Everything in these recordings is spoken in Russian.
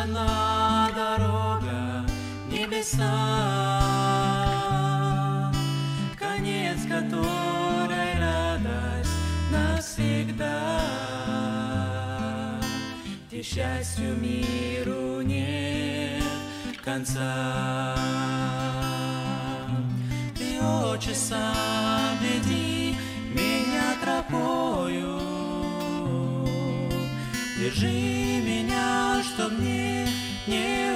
одна дорога в небеса, конец которой радость навсегда, где счастью миру нет конца. Ты, Отче, сам веди меня тропою, держи меня, чтоб мне не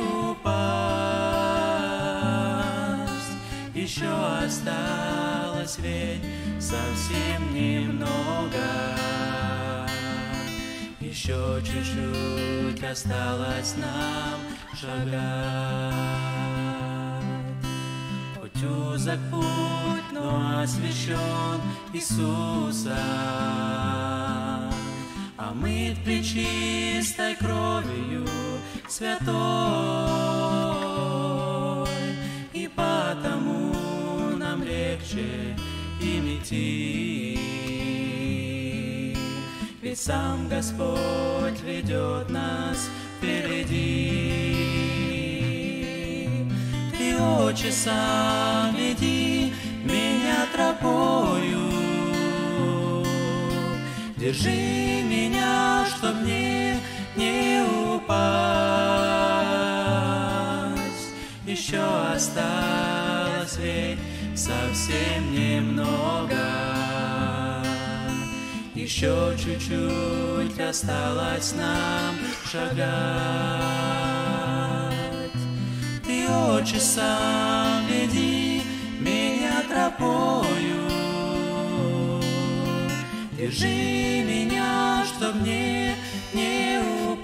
упасть. Еще осталось ведь совсем немного, еще чуть-чуть осталось нам шагать. Хоть узок путь, но освящен Иисуса, омыт пречистой кровью святой, и потому нам легче им идти, ведь сам Господь ведет нас впереди. Ты, Отче, сам веди меня тропою, держи меня, чтоб мне не упасть. Еще осталось ведь совсем немного, еще чуть-чуть осталось нам шагать. Ты, Отче, сам веди меня тропою, держи меня, чтоб мне не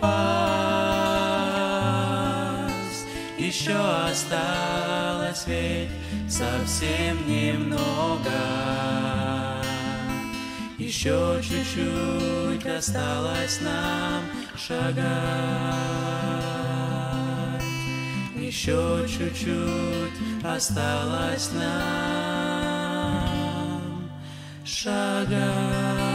упасть. Еще осталось ведь совсем немного, еще чуть-чуть осталось нам шагать. Еще чуть-чуть осталось нам шагать.